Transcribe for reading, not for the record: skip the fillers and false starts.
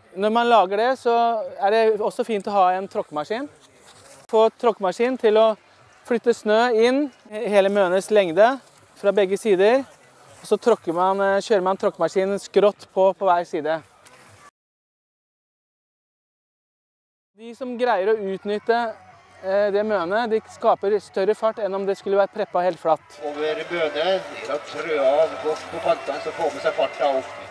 Når man lager det, så er det også fint å ha en tråkkemaskin. Få tråkkemaskin til å flytte snø inn hele mønes lengde fra begge sider. Og så kjører man tråkkemaskinen skrått på hver side. De som greier å utnytte det mønet, de skaper større fart enn om det skulle vært preppet helt flatt. Over mønet, da trø av godt på kantene, så får med seg farta opp.